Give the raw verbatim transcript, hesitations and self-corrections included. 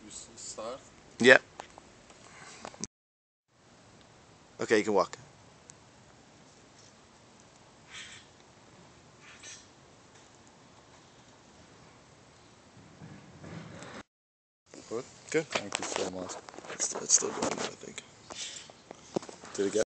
You start? Yeah. Okay, you can walk. Good. Good. Thank you so much. It's, it's still going, I think. Did it get?